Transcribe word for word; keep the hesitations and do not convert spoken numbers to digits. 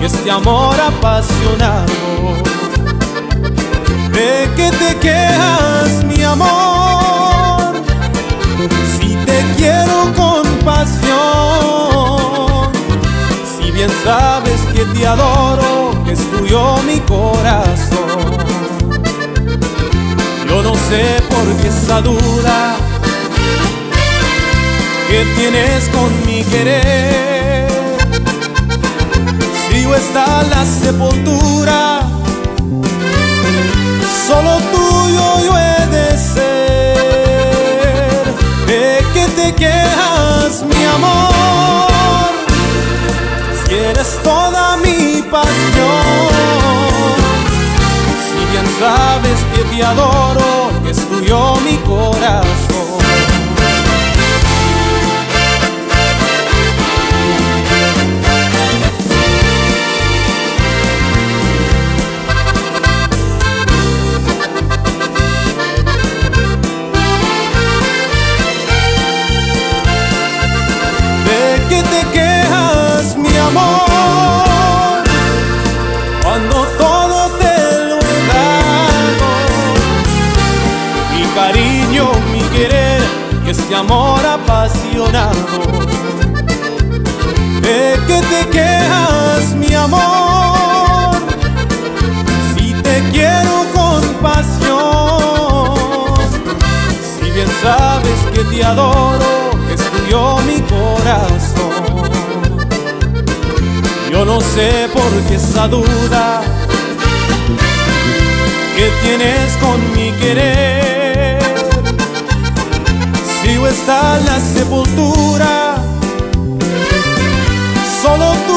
este amor apasionado. ¿De qué te quejas, mi amor? Si te quiero con pasión, si bien sabes que te adoro, que es tuyo mi corazón. Yo no sé por qué esa duda que tienes con mi querer. Si o está la sepultura, solo tuyo yo he de ser. ¿De qué te quejas, mi amor? Si eres toda mi pasión, si bien sabes que te adoro, que es tuyo mi corazón. ¿Qué te quejas, mi amor? Cuando todo te lo he dado, mi cariño, mi querer y este amor apasionado. ¿De qué te quejas, mi amor? Si te quiero con pasión, si bien sabes que te adoro, que es tuyo mi corazón. Yo no sé por qué esa duda que tienes con mi querer. Si o está en la sepultura, solo